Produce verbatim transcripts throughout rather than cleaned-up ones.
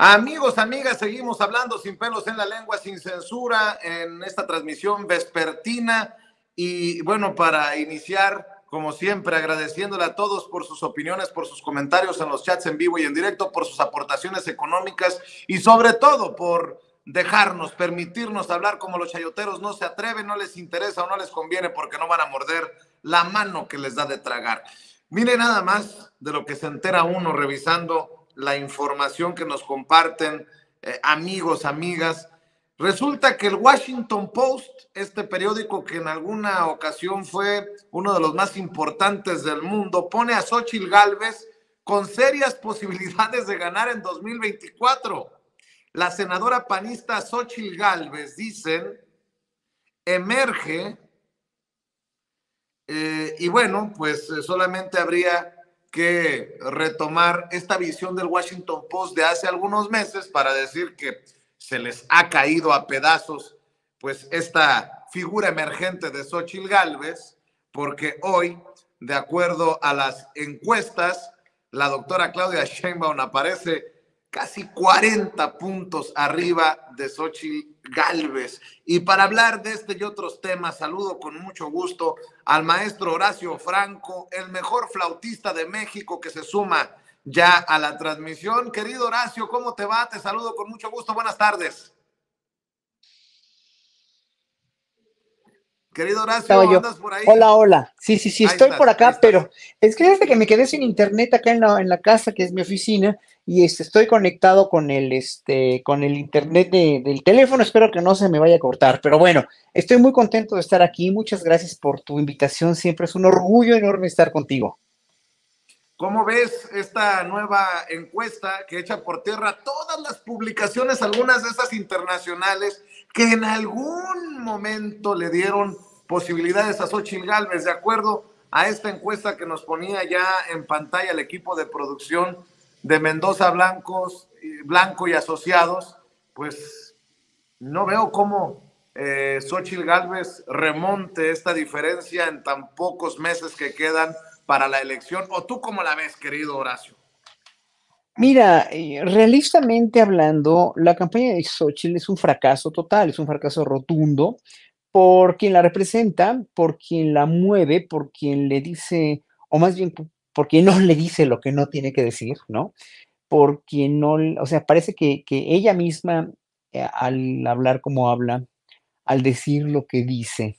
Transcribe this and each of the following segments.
Amigos, amigas, seguimos hablando sin pelos en la lengua, sin censura, en esta transmisión vespertina. Y bueno, para iniciar, como siempre, agradeciéndole a todos por sus opiniones, por sus comentarios en los chats en vivo y en directo, por sus aportaciones económicas y sobre todo por dejarnos, permitirnos hablar como los chayoteros no se atreven, no les interesa o no les conviene porque no van a morder la mano que les da de tragar. Mire nada más de lo que se entera uno revisando la información que nos comparten eh, amigos, amigas. Resulta que el Washington Post, este periódico que en alguna ocasión fue uno de los más importantes del mundo, pone a Xóchitl Gálvez con serias posibilidades de ganar en dos mil veinticuatro. La senadora panista Xóchitl Gálvez, dicen, emerge eh, y bueno, pues eh, solamente habría que retomar esta visión del Washington Post de hace algunos meses para decir que se les ha caído a pedazos pues esta figura emergente de Xóchitl Gálvez, porque hoy, de acuerdo a las encuestas, la doctora Claudia Sheinbaum aparece casi cuarenta puntos arriba de Xóchitl Gálvez. Y para hablar de este y otros temas, saludo con mucho gusto al maestro Horacio Franco, el mejor flautista de México, que se suma ya a la transmisión. Querido Horacio, ¿cómo te va? Te saludo con mucho gusto. Buenas tardes. Querido Estaba Horacio, yo. ¿andas por ahí? Hola, hola. Sí, sí, sí, Ahí estoy por estás, ahí acá, estás. pero es que desde que me quedé sin internet acá en la, en la casa, que es mi oficina, y este, estoy conectado con el, este, con el internet de- del teléfono. Espero que no se me vaya a cortar, pero bueno, estoy muy contento de estar aquí. Muchas gracias por tu invitación. Siempre es un orgullo enorme estar contigo. ¿Cómo ves esta nueva encuesta que echa por tierra todas las publicaciones, algunas de esas internacionales, que en algún momento le dieron posibilidades a Xóchitl Gálvez? De acuerdo a esta encuesta que nos ponía ya en pantalla el equipo de producción de Mendoza Blancos, Blanco y Asociados, pues no veo cómo eh, Xóchitl Gálvez remonte esta diferencia en tan pocos meses que quedan para la elección. ¿O tú cómo la ves, querido Horacio? Mira, eh, realistamente hablando, la campaña de Xochitl es un fracaso total, es un fracaso rotundo por quien la representa, por quien la mueve, por quien le dice, o más bien po- por quien no le dice lo que no tiene que decir, ¿no? Por quien no, l- o sea, parece que, que ella misma, eh, al hablar como habla, al decir lo que dice,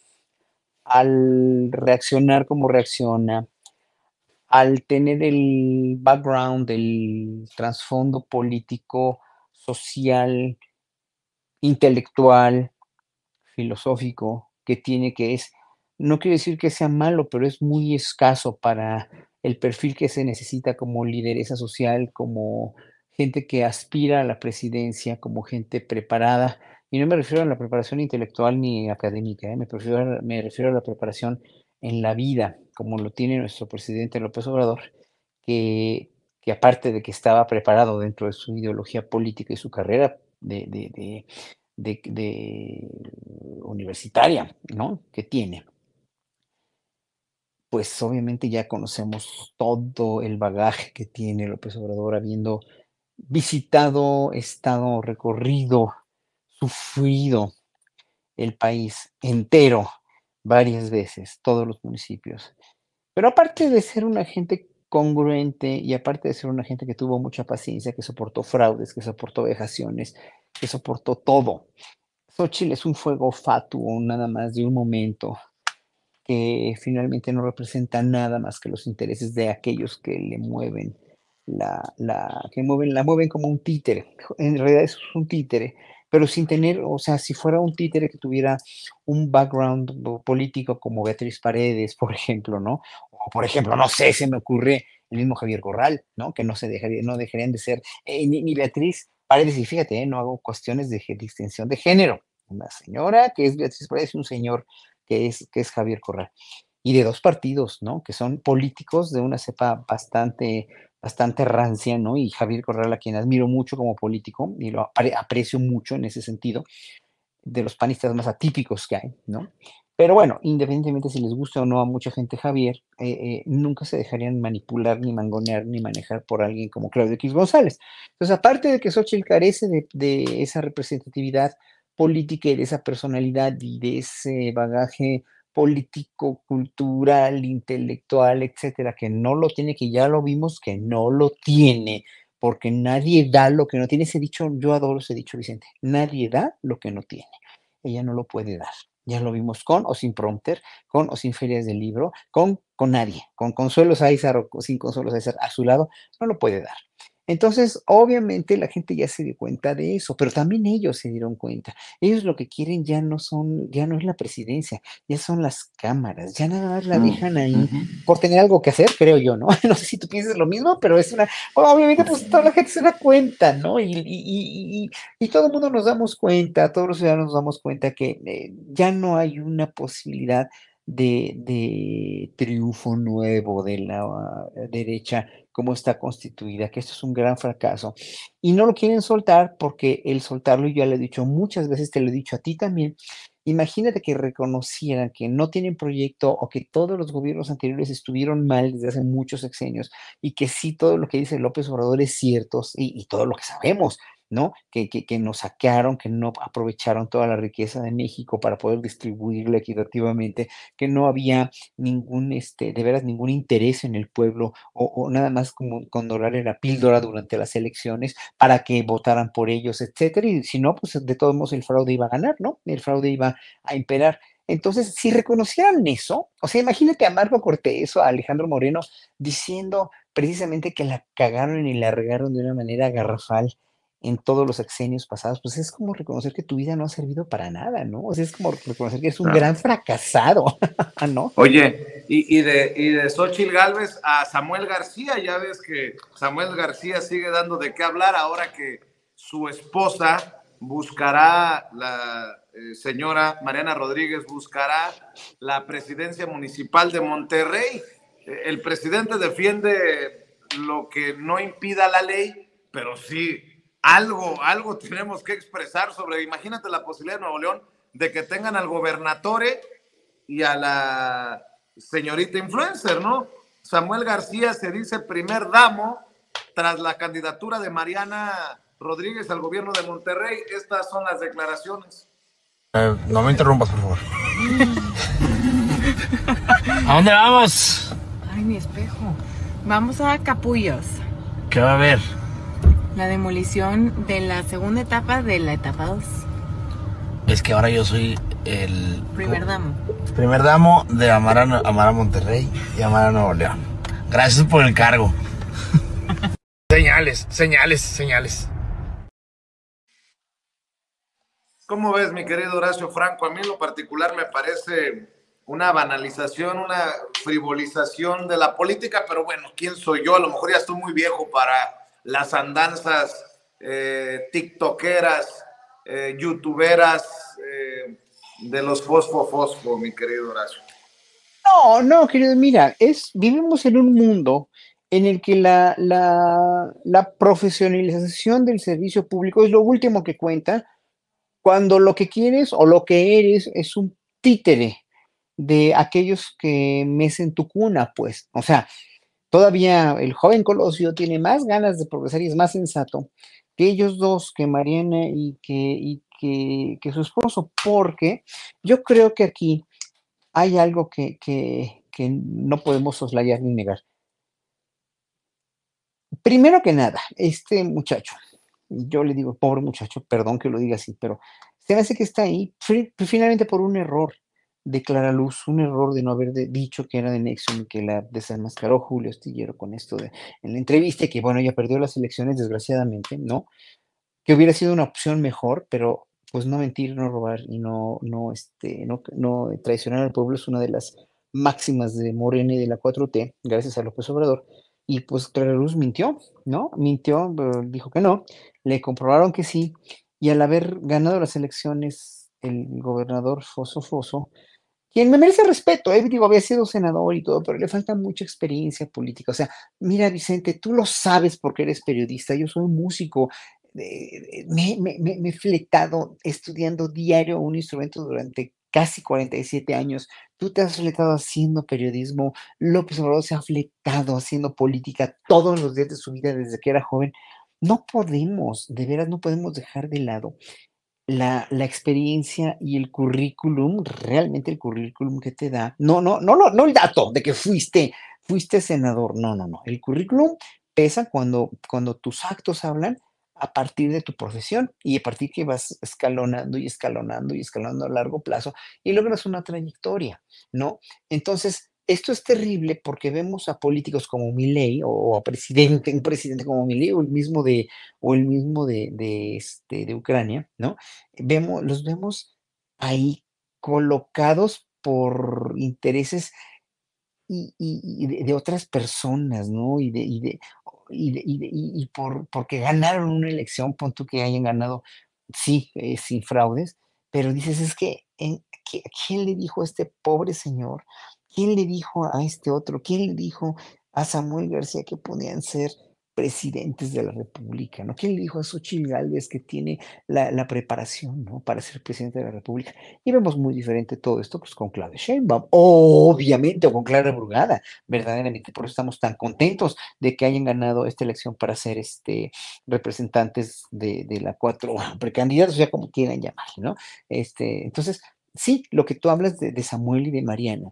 al reaccionar como reacciona, al tener el background, el trasfondo político, social, intelectual, filosófico que tiene, que es, no quiero decir que sea malo, pero es muy escaso para el perfil que se necesita como lideresa social, como gente que aspira a la presidencia, como gente preparada. Y no me refiero a la preparación intelectual ni académica, ¿eh? Me prefiero a- me refiero a la preparación en la vida, como lo tiene nuestro presidente López Obrador, que, que aparte de que estaba preparado dentro de su ideología política y su carrera de, de, de de de universitaria, ¿no?, que tiene, pues, obviamente ya conocemos todo el bagaje que tiene López Obrador, habiendo visitado, estado, recorrido, sufrido el país entero varias veces, todos los municipios. Pero aparte de ser una gente congruente y aparte de ser una gente que tuvo mucha paciencia, que soportó fraudes, que soportó vejaciones, que soportó todo, Xóchitl es un fuego fatuo, nada más de un momento, que finalmente no representa nada más que los intereses de aquellos que le mueven la, la, que mueven, la mueven como un títere. En realidad es un títere, pero sin tener, o sea, si fuera un títere que tuviera un background po- político como Beatriz Paredes, por ejemplo, ¿no? O por ejemplo, no sé, se me ocurre el mismo Javier Corral, ¿no? Que no se dejaría, no dejarían de ser, eh, ni, ni Beatriz Paredes, y fíjate, eh, no hago cuestiones de ge- distinción de género. Una señora que es Beatriz Paredes y un señor que es, que es Javier Corral. Y de dos partidos, ¿no? Que son políticos de una cepa bastante, bastante rancia, ¿no? Y Javier Corral, a quien admiro mucho como político y lo apre- aprecio mucho en ese sentido, de los panistas más atípicos que hay, ¿no? Pero bueno, independientemente si les gusta o no a mucha gente Javier, eh, eh, nunca se dejarían manipular, ni mangonear, ni manejar por alguien como Claudio X González. Entonces, aparte de que Xochitl carece de, de esa representatividad política y de esa personalidad y de ese bagaje político, cultural, intelectual, etcétera, que no lo tiene, que ya lo vimos que no lo tiene, porque nadie da lo que no tiene. Ese dicho, yo adoro ese dicho, Vicente, nadie da lo que no tiene. Ella no lo puede dar. Ya lo vimos con o sin prompter, con o sin ferias del libro, con, con nadie, con Consuelo Sáizar o sin Consuelo Sáizar a su lado, no lo puede dar. Entonces, obviamente la gente ya se dio cuenta de eso, pero también ellos se dieron cuenta. Ellos lo que quieren ya no son, ya no es la presidencia, ya son las cámaras, ya nada más la dejan ahí por tener algo que hacer, creo yo, ¿no? No sé si tú piensas lo mismo, pero es una, obviamente pues toda la gente se da cuenta, ¿no? Y, y, y, y, y todo el mundo nos damos cuenta, todos los ciudadanos nos damos cuenta que eh, ya no hay una posibilidad de, de triunfo nuevo de la uh, derecha como está constituida, que esto es un gran fracaso. Y no lo quieren soltar porque el soltarlo, yo ya lo he dicho muchas veces, te lo he dicho a ti también, imagínate que reconocieran que no tienen proyecto o que todos los gobiernos anteriores estuvieron mal desde hace muchos sexenios y que sí todo lo que dice López Obrador es cierto y, y todo lo que sabemos, ¿no? Que, que, que nos saquearon, que no aprovecharon toda la riqueza de México para poder distribuirla equitativamente, que no había ningún, este, de veras, ningún interés en el pueblo o, o nada más como con dorarle la píldora durante las elecciones para que votaran por ellos, etcétera. Y si no, pues de todos modos el fraude iba a ganar, ¿no? El fraude iba a imperar. Entonces, si reconocieran eso, o sea, imagínate a Marco Cortés o a Alejandro Moreno diciendo precisamente que la cagaron y la regaron de una manera garrafal en todos los sexenios pasados, pues es como reconocer que tu vida no ha servido para nada, ¿no? O sea, es como reconocer que eres un Claro. gran fracasado, ¿no? Oye, y, y, de, y de Xochitl Gálvez a Samuel García, ya ves que Samuel García sigue dando de qué hablar ahora que su esposa buscará, la eh, señora Mariana Rodríguez buscará la presidencia municipal de Monterrey. Eh, el presidente defiende lo que no impida la ley, pero sí, algo, algo tenemos que expresar sobre, imagínate la posibilidad de Nuevo León de que tengan al gobernatore y a la señorita influencer, ¿no? Samuel García se dice primer damo tras la candidatura de Mariana Rodríguez al gobierno de Monterrey. Estas son las declaraciones. Eh, no me interrumpas, por favor. ¿A dónde vamos? Ay, mi espejo. Vamos a Capullos. ¿Qué va a haber? La demolición de la segunda etapa de la etapa dos. Es que ahora yo soy el Primer damo. primer damo de amar a, amar a Monterrey y amar a Nuevo León. Gracias por el cargo. Señales, señales, señales. ¿Cómo ves, mi querido Horacio Franco? A mí en lo particular me parece una banalización, una frivolización de la política, pero bueno, ¿quién soy yo? A lo mejor ya estoy muy viejo para las andanzas eh, tiktokeras, eh, youtuberas eh, de los fosfo fosfo, mi querido Horacio. No, no, querido, mira, es, vivimos en un mundo en el que la, la, la profesionalización del servicio público es lo último que cuenta cuando lo que quieres o lo que eres es un títere de aquellos que mecen tu cuna, pues. O sea, todavía el joven Colosio tiene más ganas de progresar y es más sensato que ellos dos, que Mariana y que, y que, que su esposo, porque yo creo que aquí hay algo que, que, que no podemos soslayar ni negar. Primero que nada, este muchacho, yo le digo pobre muchacho, perdón que lo diga así, pero se me hace que está ahí fi- finalmente por un error de Clara Luz, un error de no haber de- dicho que era de Nexon y que la desenmascaró Julio Astillero con esto de en la entrevista, y que bueno, ya perdió las elecciones desgraciadamente, ¿no? Que hubiera sido una opción mejor, pero pues no mentir, no robar y no, no, este, no, no traicionar al pueblo es una de las máximas de Morena y de la cuatro T, gracias a López Obrador. Y pues Clara Luz mintió, ¿no? Mintió, pero dijo que no, le comprobaron que sí, y al haber ganado las elecciones, el gobernador Foso Foso, quien me merece respeto, eh, digo, había sido senador y todo, pero le falta mucha experiencia política. O sea, mira, Vicente, tú lo sabes porque eres periodista, yo soy músico, eh, me, me- me- me he fletado estudiando diario un instrumento durante casi cuarenta y siete años, tú te has fletado haciendo periodismo, López Obrador se ha fletado haciendo política todos los días de su vida desde que era joven. No podemos, de veras, no podemos dejar de lado la, la experiencia y el currículum, realmente el currículum que te da, no, no, no, no, no el dato de que fuiste, fuiste senador, no, no, no, el currículum pesa cuando, cuando tus actos hablan a partir de tu profesión y a partir que vas escalonando y escalonando y escalonando a largo plazo y logras una trayectoria, ¿no? Entonces, esto es terrible porque vemos a políticos como Milei o, o a presidente, un presidente como Milei o el mismo de, o el mismo de, de, este, de Ucrania, ¿no? Vemos, los vemos ahí colocados por intereses y, y- y de, de otras personas, ¿no? Y de, y de, y de- y de- y- y por, porque ganaron una elección, pon tú que hayan ganado, sí, eh, sin fraudes, pero dices, es que, en- ¿qué- ¿quién le dijo a este pobre señor? ¿Quién le dijo a este otro? ¿Quién le dijo a Samuel García que podían ser presidentes de la República? ¿No? ¿Quién le dijo a Xochitl Gálvez que tiene la, la preparación, ¿no? Para ser presidente de la República? Y vemos muy diferente todo esto pues, con Claudia Sheinbaum, obviamente, o con Clara Brugada, verdaderamente. Por eso estamos tan contentos de que hayan ganado esta elección para ser este, representantes de, de la cuatro, precandidatos, ya como quieran llamarle, ¿no? Este, entonces, sí, lo que tú hablas de, de Samuel y de Mariana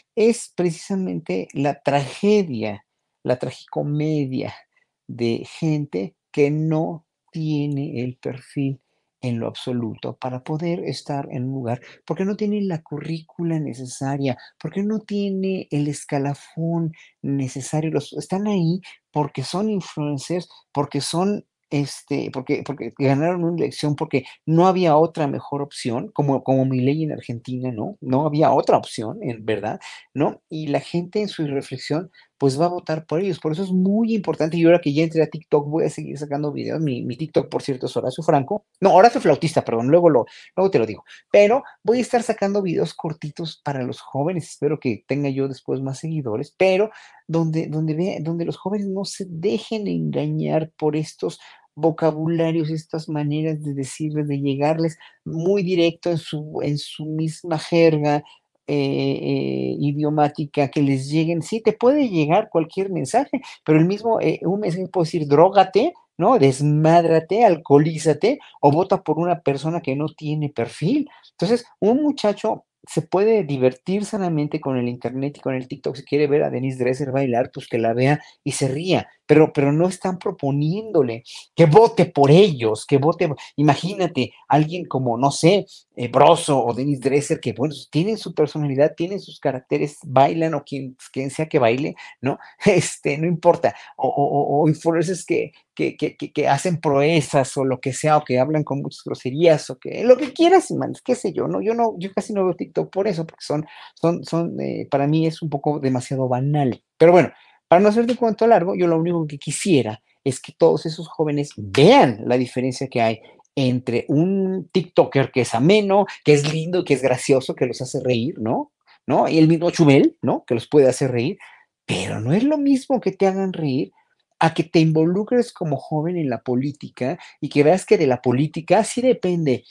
es precisamente la tragedia, la tragicomedia de gente que no tiene el perfil en lo absoluto para poder estar en un lugar, porque no tiene la currícula necesaria, porque no tiene el escalafón necesario. Los, están ahí porque son influencers, porque son, este, porque, porque ganaron una elección, porque no había otra mejor opción, como, como mi ley en Argentina, ¿no? No había otra opción, en verdad, ¿no? Y la gente en su reflexión pues va a votar por ellos. Por eso es muy importante. Y ahora que ya entré a TikTok, voy a seguir sacando videos. Mi, mi TikTok, por cierto, es Horacio Franco. No, Horacio Flautista, perdón, luego, lo, luego te lo digo. Pero voy a estar sacando videos cortitos para los jóvenes. Espero que tenga yo después más seguidores, pero donde, donde, ve, donde los jóvenes no se dejen engañar por estos vocabularios, estas maneras de decirles, de llegarles muy directo en su, en su misma jerga, eh, eh, idiomática, que les lleguen, sí, te puede llegar cualquier mensaje, pero el mismo, eh, un mensaje puede decir, drógate, ¿no? Desmádrate, alcoholízate, o vota por una persona que no tiene perfil. Entonces, un muchacho se puede divertir sanamente con el internet y con el TikTok. Si quiere ver a Denise Dresser bailar, pues que la vea y se ría, pero, pero no están proponiéndole que vote por ellos, que vote, imagínate, alguien como, no sé, eh, Broso o Dennis Dresser, que bueno, tienen su personalidad, tienen sus caracteres, bailan o quien, quien sea que baile, ¿no? Este, no importa, o, o, o- o influencers que, que, que, que, que hacen proezas o lo que sea, o que hablan con muchas groserías, o que lo que quieras, man, qué sé yo, ¿no? Yo no, yo casi no veo TikTok por eso, porque son, son, son, eh, para mí es un poco demasiado banal. Pero bueno, para no hacerte cuento largo, yo lo único que quisiera es que todos esos jóvenes vean la diferencia que hay entre un TikToker que es ameno, que es lindo, que es gracioso, que los hace reír, ¿no? ¿No? Y el mismo Chumel, ¿no? Que los puede hacer reír, pero no es lo mismo que te hagan reír a que te involucres como joven en la política y que veas que de la política sí depende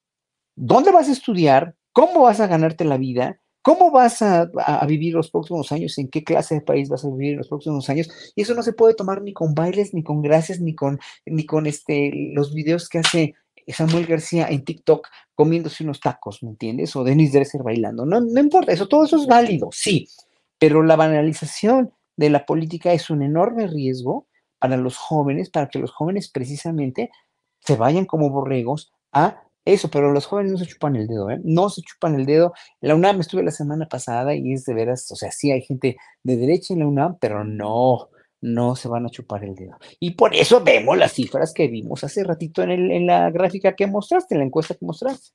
dónde vas a estudiar, cómo vas a ganarte la vida, cómo vas a, a- a vivir los próximos años, en qué clase de país vas a vivir en los próximos años. Y eso no se puede tomar ni con bailes, ni con gracias, ni con, ni con este, los videos que hace Samuel García en TikTok comiéndose unos tacos, ¿me entiendes? O Denis Dresser bailando. No, no importa, eso, todo eso es válido, sí, pero la banalización de la política es un enorme riesgo para los jóvenes, para que los jóvenes precisamente se vayan como borregos a eso, pero los jóvenes no se chupan el dedo, ¿eh? No se chupan el dedo. En la UNAM estuve la semana pasada y es de veras, o sea, sí hay gente de derecha en la UNAM, pero no, no se van a chupar el dedo. Y por eso vemos las cifras que vimos hace ratito en, el, en la gráfica que mostraste, en la encuesta que mostraste.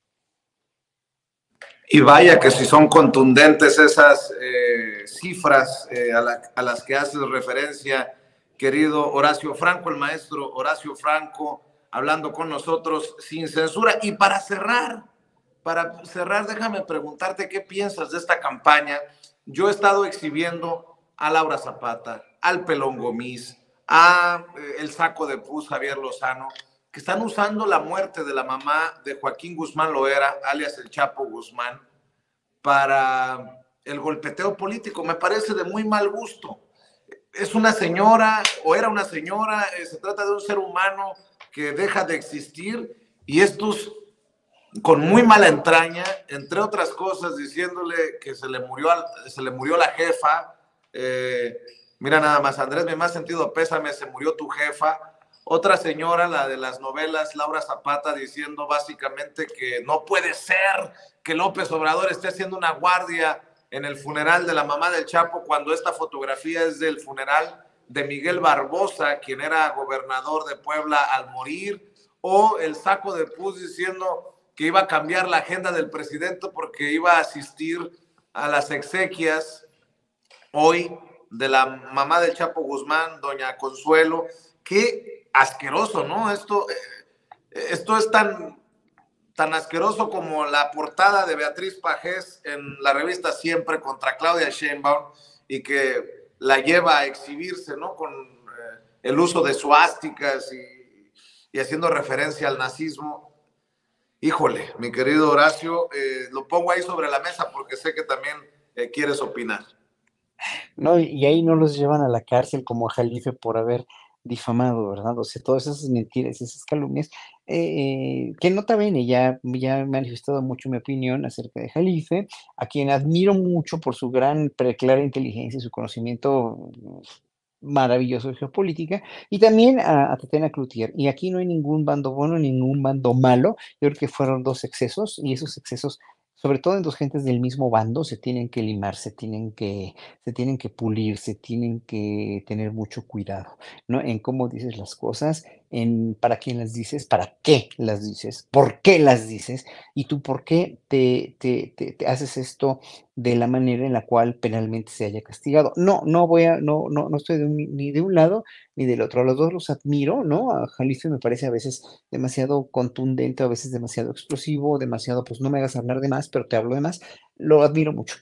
Y vaya que si son contundentes esas eh, cifras eh, a, la, a las que haces referencia, querido Horacio Franco, el maestro Horacio Franco, hablando con nosotros sin censura. Y para cerrar, para cerrar, déjame preguntarte qué piensas de esta campaña. Yo he estado exhibiendo a Laura Zapata, al Pelón Gomis, a eh, el saco de pus Javier Lozano, que están usando la muerte de la mamá de Joaquín Guzmán Loera, alias el Chapo Guzmán, para el golpeteo político. Me parece de muy mal gusto. Es una señora, o era una señora, eh, se trata de un ser humano que deja de existir, y estos con muy mala entraña, entre otras cosas, diciéndole que se le murió, al, se le murió la jefa. Eh, mira nada más, Andrés, mi más sentido pésame, se murió tu jefa. Otra señora, la de las novelas, Laura Zapata, diciendo básicamente que no puede ser que López Obrador esté haciendo una guardia en el funeral de la mamá del Chapo, cuando esta fotografía es del funeral de Miguel Barbosa, quien era gobernador de Puebla al morir. O el saco de pus diciendo que iba a cambiar la agenda del presidente porque iba a asistir a las exequias hoy de la mamá del Chapo Guzmán, doña Consuelo. Qué asqueroso, ¿no? Esto, esto es tan, tan asqueroso como la portada de Beatriz Pajés en la revista Siempre contra Claudia Sheinbaum, y que la lleva a exhibirse, ¿no? Con eh, el uso de suásticas y, y haciendo referencia al nazismo. Híjole, mi querido Horacio, eh, lo pongo ahí sobre la mesa porque sé que también eh, quieres opinar. No, y ahí no los llevan a la cárcel como a Jalife por haber difamado, ¿verdad? O sea, todas esas mentiras, esas calumnias, eh, que nota bene, ya, ya he manifestado mucho mi opinión acerca de Jalife, a quien admiro mucho por su gran, preclara inteligencia y su conocimiento maravilloso de geopolítica, y también a, a Tatiana Cloutier. Y aquí no hay ningún bando bueno, ningún bando malo. Yo creo que fueron dos excesos, y esos excesos, sobre todo en dos gentes del mismo bando, se tienen que limar, se tienen que, se tienen que pulir, se tienen que tener mucho cuidado, ¿no? En cómo dices las cosas, en para quién las dices, para qué las dices, por qué las dices, y tú por qué te, te, te, te haces esto de la manera en la cual penalmente se haya castigado. No, no voy a, no, no, no estoy de un- ni de un lado ni del otro. A los dos los admiro, ¿no? A Jalife me parece a veces demasiado contundente, a veces demasiado explosivo, demasiado, pues no me hagas hablar de más, pero te hablo de más. Lo admiro mucho.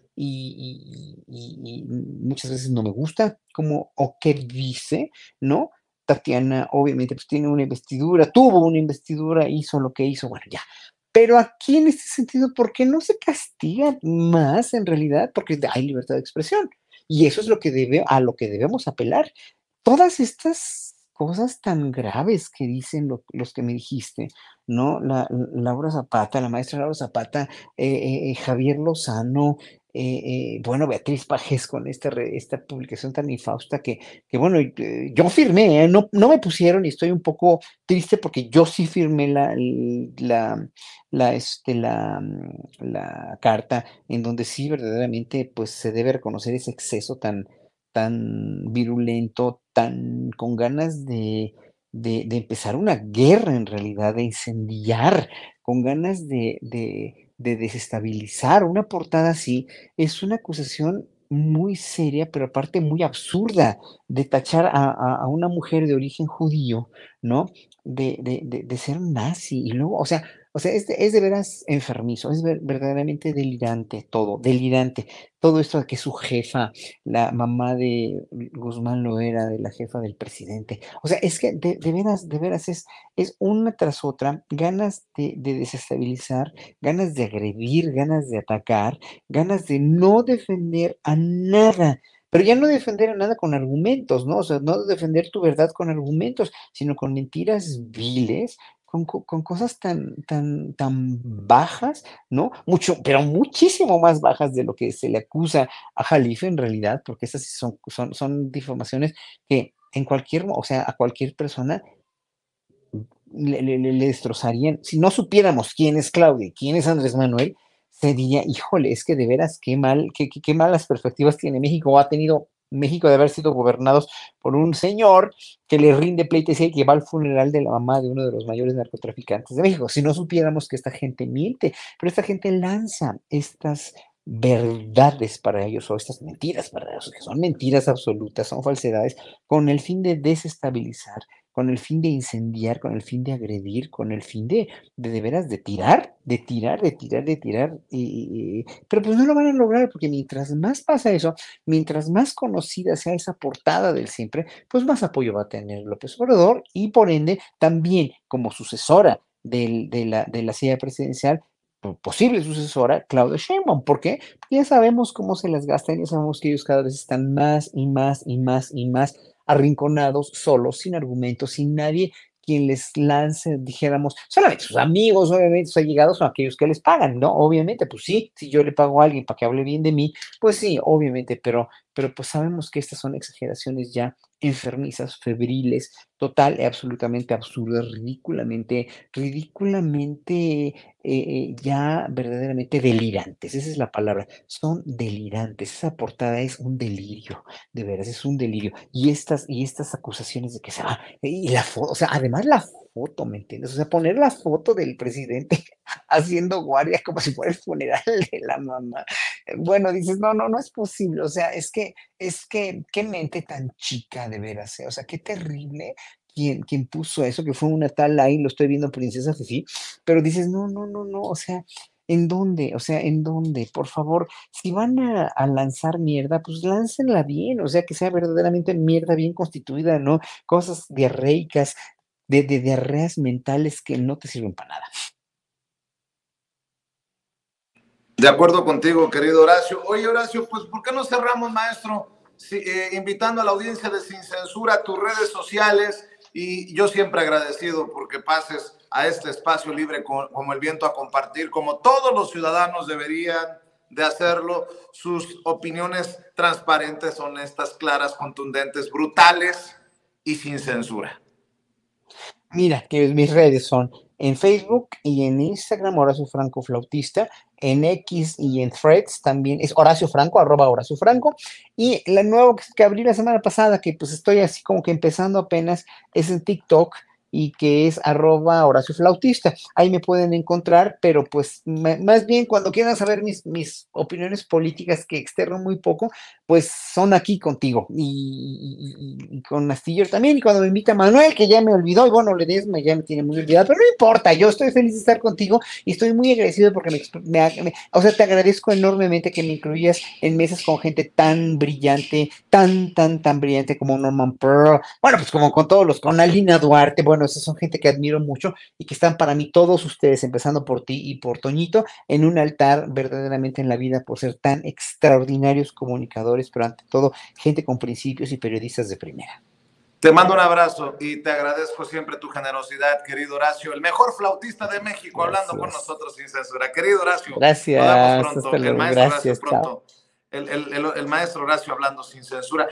Y, y- y- y muchas veces no me gusta cómo o qué dice, ¿no? Tatiana, obviamente, pues tiene una investidura, tuvo una investidura, hizo lo que hizo, bueno, ya. Pero aquí en este sentido, ¿por qué no se castiga más en realidad? Porque hay libertad de expresión. Y eso es lo que debe, a lo que debemos apelar. Todas estas cosas tan graves que dicen lo- los que me dijiste, ¿no? La, Laura Zapata, la maestra Laura Zapata, eh, eh, eh, Javier Lozano, eh, eh, bueno, Beatriz Pajes con esta, re- esta publicación tan infausta que, que bueno, eh, yo firmé, ¿eh? No, no me pusieron, y estoy un poco triste porque yo sí firmé la, la, la, este, la, mm, la carta en donde sí verdaderamente pues se debe reconocer ese exceso tan, tan virulento, tan con ganas de, de, de empezar una guerra en realidad, de incendiar, con ganas de, de, de desestabilizar. Una portada así es una acusación muy seria, pero aparte muy absurda, de tachar a, a- a una mujer de origen judío, ¿no? De, de, de, de ser nazi. Y luego, o sea, o sea, es de, es de veras enfermizo, es ver- verdaderamente delirante todo, delirante. Todo esto de que su jefa, la mamá de Guzmán Loera, de la jefa del presidente. O sea, es que de, de veras, de veras es, es una tras otra, ganas de, de desestabilizar, ganas de agredir, ganas de atacar, ganas de no defender a nada. Pero ya no defender a nada con argumentos, ¿no? O sea, no defender tu verdad con argumentos, sino con mentiras viles, con, co- con cosas tan, tan, tan bajas, ¿no? Mucho, pero muchísimo más bajas de lo que se le acusa a Jalife en realidad, porque esas sí son, son, son difamaciones que en cualquier, mo- o sea, a cualquier persona le, le- le- le destrozarían. Si no supiéramos quién es Claudia y quién es Andrés Manuel, se diría, híjole, es que de veras, qué mal, qué, qué, qué malas perspectivas tiene México, o ha tenido México de haber sido gobernados por un señor que le rinde pleitesía y que va al funeral de la mamá de uno de los mayores narcotraficantes de México. Si no supiéramos que esta gente miente, pero esta gente lanza estas verdades para ellos, o estas mentiras para ellos, que son mentiras absolutas, son falsedades, con el fin de desestabilizar, con el fin de incendiar, con el fin de agredir, con el fin de de, de veras de tirar, de tirar, de tirar, de tirar, y, y- pero pues no lo van a lograr, porque mientras más pasa eso, mientras más conocida sea esa portada del siempre, pues más apoyo va a tener López Obrador, y por ende también como sucesora del- de la, de la silla presidencial, posible sucesora, Claudia Sheinbaum. ¿Por qué? Porque ya sabemos cómo se las gastan, ya sabemos que ellos cada vez están más y más y más y más arrinconados, solos, sin argumentos, sin nadie quien les lance, dijéramos, solamente sus amigos, obviamente, sus allegados son aquellos que les pagan, ¿no? Obviamente, pues sí, si yo le pago a alguien para que hable bien de mí, pues sí, obviamente, pero, pero pues sabemos que estas son exageraciones ya enfermizas, febriles, total y absolutamente absurdas, ridículamente, ridículamente eh, eh, ya verdaderamente delirantes, esa es la palabra, son delirantes, esa portada es un delirio, de veras, es un delirio, y estas, y estas acusaciones de que se va, y la foto, o sea, además la foto, ¿me entiendes? O sea, poner la foto del presidente haciendo guardia como si fuera el funeral de la mamá. Bueno, dices, no, no, no es posible. O sea, es que, es que, qué mente tan chica de veras, ¿eh? O sea, qué terrible quien, quien puso eso, que fue una tal ahí, lo estoy viendo, Princesa Fifi, pero dices, no, no, no, no, o sea, ¿en dónde? O sea, ¿en dónde? Por favor, si van a, a lanzar mierda, pues láncenla bien, o sea, que sea verdaderamente mierda bien constituida, ¿no? Cosas diarreicas, de, de diarreas mentales que no te sirven para nada. De acuerdo contigo, querido Horacio. Oye, Horacio, pues ¿por qué no cerramos, maestro? Sí, eh, invitando a la audiencia de Sin Censura a tus redes sociales, y yo siempre agradecido porque pases a este espacio libre con, como el viento a compartir, como todos los ciudadanos deberían de hacerlo, sus opiniones transparentes, honestas, claras, contundentes, brutales y sin censura. Mira, que mis redes son en Facebook y en Instagram, Horacio Franco Flautista, en X y en Threads también es Horacio Franco, arroba Horacio Franco, y la nueva que, que abrí la semana pasada, que pues estoy así como que empezando apenas, es en TikTok, y que es arroba Horacio Flautista. Ahí me pueden encontrar, pero pues me, más bien cuando quieran saber mis, mis opiniones políticas, que externo muy poco, pues son aquí contigo y, y, y con Astillero también. Y cuando me invita Manuel, que ya me olvidó, y bueno, le des, ya me tiene muy olvidado, pero no importa, yo estoy feliz de estar contigo y estoy muy agradecido porque me, me, me, o sea, te agradezco enormemente que me incluyas en mesas con gente tan brillante, tan, tan, tan brillante como Norman Pearl, bueno, pues como con todos los, con Alina Duarte, bueno, esas son gente que admiro mucho y que están para mí todos ustedes, empezando por ti y por Toñito, en un altar verdaderamente en la vida por ser tan extraordinarios comunicadores, pero ante todo gente con principios y periodistas de primera. Te mando un abrazo y te agradezco siempre tu generosidad, querido Horacio, el mejor flautista de México, gracias, hablando con nosotros sin censura. Querido Horacio, gracias, nos vemos pronto. Hasta luego. El maestro Gracias, Horacio pronto. El, el, el, el maestro Horacio hablando sin censura.